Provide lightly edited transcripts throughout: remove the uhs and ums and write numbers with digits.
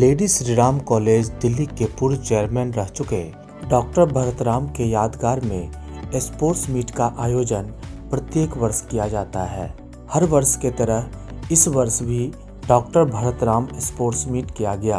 Lady Shri Ram college Delhi के पूर्व chairman रह चुके डॉक्टर भरत राम के यादगार में स्पोर्ट्स मीट का आयोजन प्रत्येक वर्ष किया जाता है। हर वर्ष के तरह इस वर्ष भी doctor Bharat Ram sports meet किया गया।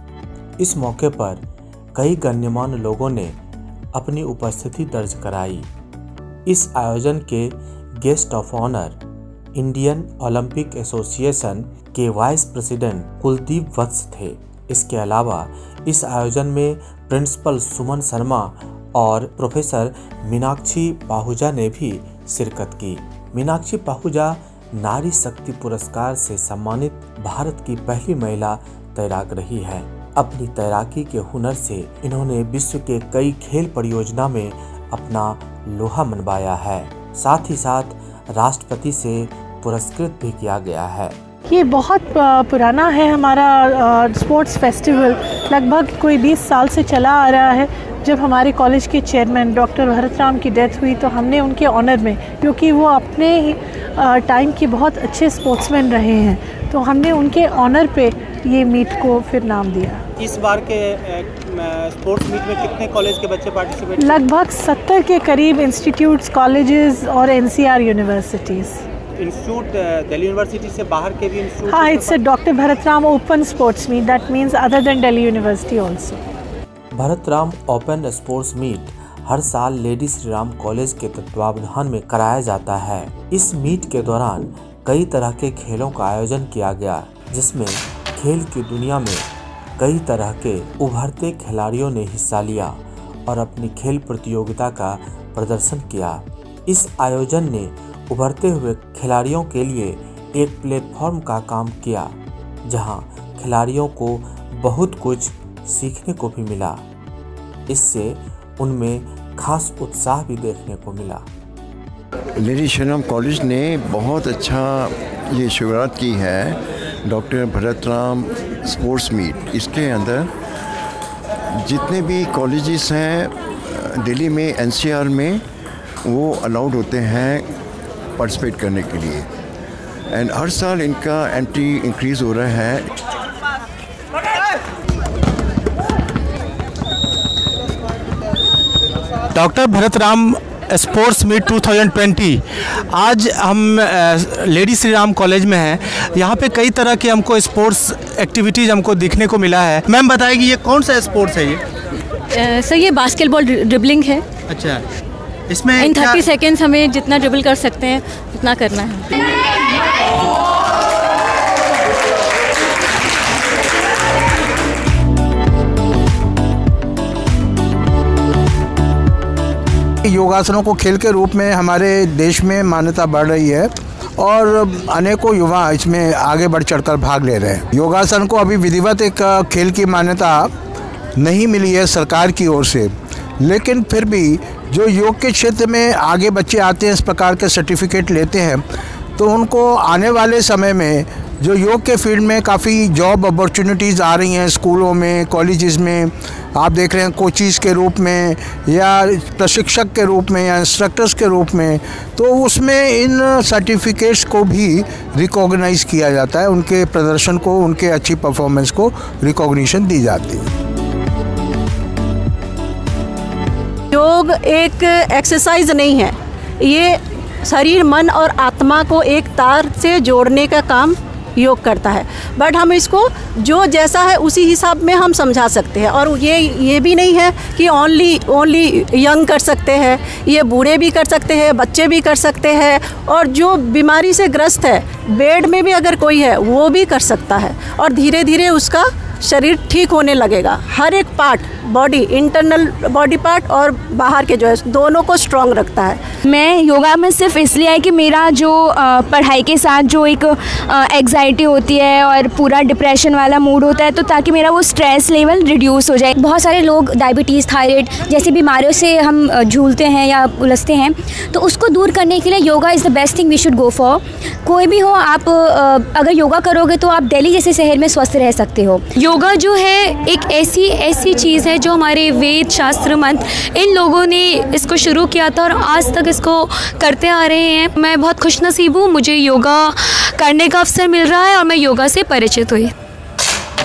इस मौके पर कई गण्यमान्य लोगों ने अपनी उपस्थिति दर्ज कराई। इस आयोजन के guest of honour Indian Olympic Association के वाइस प्रेसिडेंट कुलदीप वत्स थे। इसके अलावा इस आयोजन में प्रिंसिपल सुमन शर्मा और प्रोफेसर मीनाक्षी पाहुजा ने भी शिरकत की। मीनाक्षी पाहुजा नारी शक्ति पुरस्कार से सम्मानित भारत की पहली महिला तैराक रही है। अपनी तैराकी के हुनर से इन्होंने विश्व के कई खेल परियोजना में अपना लोहा मनवाया है। साथ ही साथ राष्ट्रपति से पुरस्कृत भी किया गया है। ये बहुत पुराना है हमारा स्पोर्ट्स फेस्टिवल, लगभग कोई 20 साल से चला आ रहा है। जब हमारे कॉलेज के चेयरमैन डॉक्टर भरत राम की डेथ हुई तो हमने उनके ऑनर में, क्योंकि वो अपने टाइम के बहुत अच्छे स्पोर्ट्समैन रहे हैं, तो हमने उनके ऑनर पे ये मीट को फिर नाम दिया। इस बार के स्पोर्ट्स मीट में कितने कॉलेज के बच्चे पार्टिसिपेट? लगभग 70 के करीब इंस्टीट्यूट्स, कॉलेजेस और NCR universities. Institute Delhi university से बाहर के भी इंस्टीट्यूट? हाँ, it's a doctor Bharat Ram open sports meet, that means other than Delhi university also. Bharat Ram open sports meet हर साल लेडी श्री राम कॉलेज के तत्वावधान में कराया जाता है। इस मीट के दौरान कई तरह के खेलों का आयोजन किया गया, जिसमें खेल की दुनिया में कई तरह के उभरते खिलाड़ियों ने हिस्सा लिया और अपनी खेल प्रतियोगिता का प्रदर्शन किया। इस आयोजन ने उभरते हुए खिलाड़ियों के लिए एक प्लेटफॉर्म का काम किया, जहां खिलाड़ियों को बहुत कुछ सीखने को भी मिला। इससे उनमें खास उत्साह भी देखने को मिला। लेडी श्री राम कॉलेज ने बहुत अच्छा ये शुरुआत की है doctor Bharat Ram sports meet. इसके अंदर जितने भी कॉलेजेस हैं दिल्ली में, NCR में, वो अलाउड होते हैं पार्टिसिपेट करने के लिए। एंड हर साल इनका एंट्री इंक्रीज़ हो रहा है। Doctor Bharat Ram sports meet 2020 आज हम लेडी श्री राम कॉलेज में हैं। यहाँ पे कई तरह के हमको स्पोर्ट्स एक्टिविटीज़ हमको देखने को मिला है। मैम बताएगी ये कौन सा स्पोर्ट्स है ये? सर ये बास्केटबॉल ड्रिबलिंग है। अच्छा, इसमें इन 30 सेकेंड्स हमें जितना ड्रिबल कर सकते हैं उतना करना है। योगासनों को खेल के रूप में हमारे देश में मान्यता बढ़ रही है और अनेकों युवा इसमें आगे बढ़ चढ़कर भाग ले रहे हैं। योगासन को अभी विधिवत एक खेल की मान्यता नहीं मिली है सरकार की ओर से, लेकिन फिर भी जो योग के क्षेत्र में आगे बच्चे आते हैं, इस प्रकार के सर्टिफिकेट लेते हैं, तो उनको आने वाले समय में जो योग के फील्ड में काफ़ी जॉब अपॉर्चुनिटीज़ आ रही हैं स्कूलों में, कॉलेजेस में, आप देख रहे हैं कोचिज़ के रूप में या प्रशिक्षक के रूप में या इंस्ट्रक्टर्स के रूप में, तो उसमें इन सर्टिफिकेट्स को भी रिकॉग्नाइज किया जाता है। उनके प्रदर्शन को, उनके अच्छी परफॉर्मेंस को रिकॉग्निशन दी जाती है। योग एक एक्सरसाइज नहीं है, ये शरीर, मन और आत्मा को एक तार से जोड़ने का काम योग करता है। बट हम इसको जो जैसा है उसी हिसाब में हम समझा सकते हैं। और ये भी नहीं है कि ओनली यंग कर सकते हैं, ये बूढ़े भी कर सकते हैं, बच्चे भी कर सकते हैं, और जो बीमारी से ग्रस्त है, बेड में भी अगर कोई है वो भी कर सकता है। और धीरे धीरे उसका शरीर ठीक होने लगेगा। हर एक part, body, internal body part और बाहर के जो है, दोनों को स्ट्रॉन्ग रखता है। मैं योगा में सिर्फ इसलिए है कि मेरा जो पढ़ाई के साथ जो एक एग्जाइटी होती है और पूरा डिप्रेशन वाला मूड होता है, तो ताकि मेरा वो स्ट्रेस लेवल रिड्यूस हो जाए। बहुत सारे लोग डायबिटीज़, थायराइड जैसी बीमारियों से हम झूलते हैं या उलझते हैं, तो उसको दूर करने के लिए yoga is the best thing we should go for. कोई भी हो, आप अगर योगा करोगे तो आप दिल्ली जैसे शहर में स्वस्थ रह सकते हो। योगा जो है एक ऐसी चीज़ है जो हमारे वेद, शास्त्र, मंत्र, इन लोगों ने इसको शुरू किया था और आज तक इसको करते आ रहे हैं। मैं बहुत खुशनसीब हूँ, मुझे योगा करने का अवसर मिल रहा है और मैं योगा से परिचित हुई।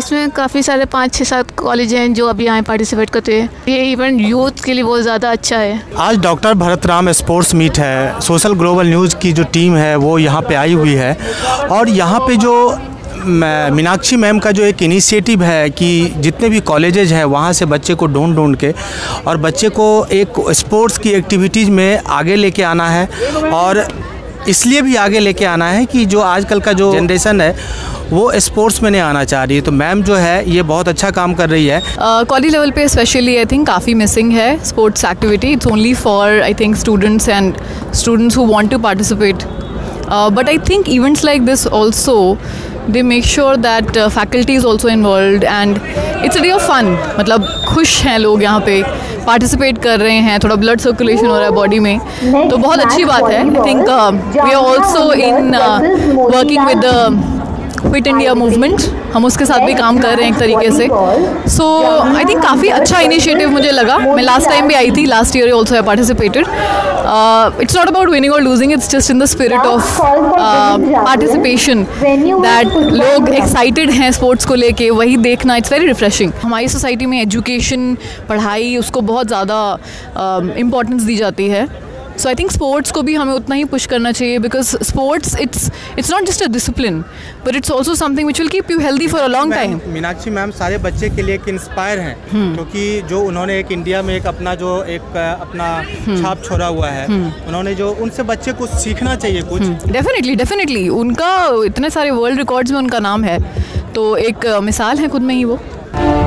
इसमें काफ़ी सारे 5-6-7 कॉलेज हैं जो अभी यहाँ पार्टिसिपेट करते हैं। ये इवेंट यूथ के लिए बहुत ज़्यादा अच्छा है। आज doctor Bharat Ram sports meet है। सोशल ग्लोबल न्यूज़ की जो टीम है वो यहाँ पे आई हुई है और यहाँ पे जो मीनाक्षी मैम का जो एक इनिशिएटिव है कि जितने भी कॉलेजेज हैं वहाँ से बच्चे को ढूंढ के और बच्चे को एक स्पोर्ट्स की एक्टिविटीज़ में आगे लेके आना है और इसलिए भी आगे लेके आना है कि जो आजकल का जो जनरेशन है वो स्पोर्ट्स में नहीं आना चाह रही है। तो मैम जो है ये बहुत अच्छा काम कर रही है। कॉलेज लेवल पे स्पेशली आई थिंक काफ़ी मिसिंग है sports activity. It's only for I think students and students who want to participate, but I think events like this also they make sure that faculty is also involved and it's a day of fun। मतलब खुश हैं लोग यहाँ पे participate कर रहे हैं, थोड़ा ब्लड सर्कुलेशन हो रहा है बॉडी में, तो बहुत अच्छी बात है। I think we are also in working with the fit India movement, हम उसके साथ भी काम कर रहे हैं एक तरीके से। सो आई थिंक काफ़ी अच्छा इनिशिएटिव मुझे लगा। मैं लास्ट टाइम भी आई थी, last year also I participated. It's not about winning और losing, it's just in the spirit of participation that लोग एक्साइटेड हैं स्पोर्ट्स को लेके, वही देखना इट्स वेरी रिफ्रेशिंग। हमारी सोसाइटी में एजुकेशन, पढ़ाई, उसको बहुत ज़्यादा इम्पोर्टेंस दी जाती है। सो आई थिंक स्पोर्ट्स को भी हमें उतना ही पुश करना चाहिए because sports it's not just a discipline but it's also something which will keep you healthy for a long time. Meenakshi ma'am सारे बच्चे के लिए एक इंस्पायर हैं क्योंकि जो उन्होंने एक इंडिया में एक अपना जो एक अपना छाप छोड़ा हुआ है, उन्होंने जो उनसे बच्चे कुछ सीखना चाहिए कुछ। डेफिनेटली उनका इतने सारे वर्ल्ड रिकॉर्ड्स में उनका नाम है, तो एक मिसाल है खुद में ही वो।